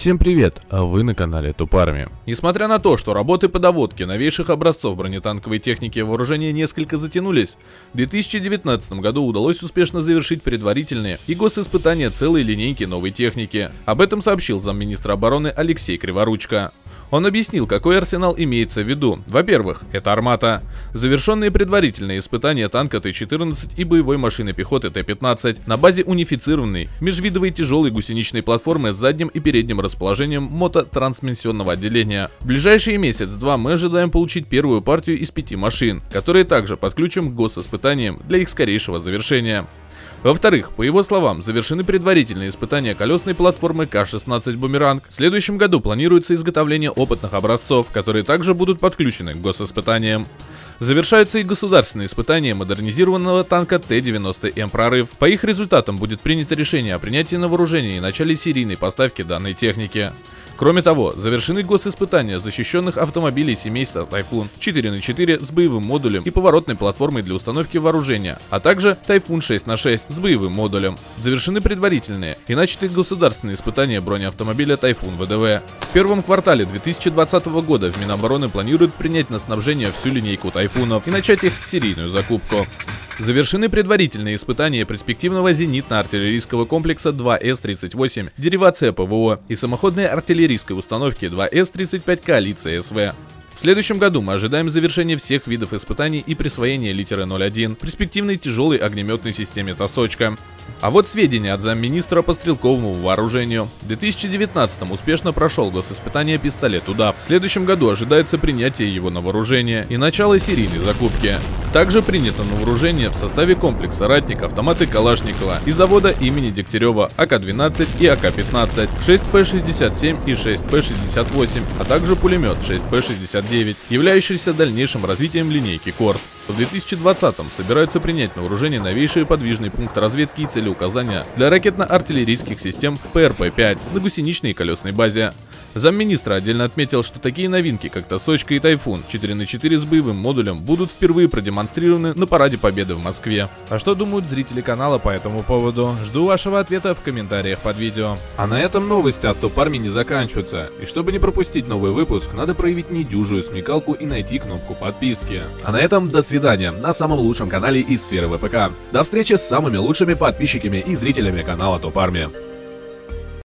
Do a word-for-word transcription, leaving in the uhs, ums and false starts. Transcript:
Всем привет, а вы на канале Тупарми. Несмотря на то, что работы по доводке новейших образцов бронетанковой техники вооружения несколько затянулись, в две тысячи девятнадцатом году удалось успешно завершить предварительные и госиспытания целой линейки новой техники. Об этом сообщил замминистра обороны Алексей Криворучко. Он объяснил, какой арсенал имеется в виду. Во-первых, это «Армата». Завершенные предварительные испытания танка Т четырнадцать и боевой машины пехоты Т пятнадцать на базе унифицированной межвидовой тяжелой гусеничной платформы с задним и передним расположением мототрансмиссионного отделения. В ближайшие месяц-два мы ожидаем получить первую партию из пяти машин, которые также подключим к госиспытаниям для их скорейшего завершения. Во-вторых, по его словам, завершены предварительные испытания колесной платформы К шестнадцать «Бумеранг». В следующем году планируется изготовление опытных образцов, которые также будут подключены к госиспытаниям. Завершаются и государственные испытания модернизированного танка Т девяносто М «Прорыв». По их результатам будет принято решение о принятии на вооружение и начале серийной поставки данной техники. Кроме того, завершены госиспытания защищенных автомобилей семейства Тайфун четыре на четыре с боевым модулем и поворотной платформой для установки вооружения, а также Тайфун шесть на шесть с боевым модулем. Завершены предварительные и начаты государственные испытания бронеавтомобиля Тайфун вэ дэ вэ. В первом квартале две тысячи двадцатого года в Минобороны планируют принять на снабжение всю линейку Тайфунов и начать их серийную закупку. Завершены предварительные испытания перспективного зенитно-артиллерийского комплекса два С тридцать восемь, деривация П В О и самоходной артиллерийской установки два С тридцать пять коалиции С В. В следующем году мы ожидаем завершения всех видов испытаний и присвоения литеры ноль один перспективной тяжелой огнеметной системе «Тосочка». А вот сведения от замминистра по стрелковому вооружению. В две тысячи девятнадцатом успешно прошел госиспытание пистолет УДАП. В следующем году ожидается принятие его на вооружение и начало серийной закупки. Также принято на вооружение в составе комплекса «Ратник» автоматы Калашникова и завода имени Дегтярева А К двенадцать и А К пятнадцать, шесть П шестьдесят семь и шесть П шестьдесят восемь, а также пулемет шесть П шестьдесят девять, являющийся дальнейшим развитием линейки Корс. В две тысячи двадцатом собираются принять на вооружение новейшие подвижные пункты разведки и целеуказания для ракетно-артиллерийских систем П Р П пять на гусеничной и колесной базе. Замминистра отдельно отметил, что такие новинки, как Тосочка и Тайфун четыре на четыре с боевым модулем, будут впервые продемонстрированы на Параде Победы в Москве. А что думают зрители канала по этому поводу? Жду вашего ответа в комментариях под видео. А на этом новости от Тупарми не заканчиваются. И чтобы не пропустить новый выпуск, надо проявить недюжую смекалку и найти кнопку подписки. А на этом до свидания на самом лучшем канале из сферы вэ пэ ка. До встречи с самыми лучшими подписчиками и зрителями канала Тупарми.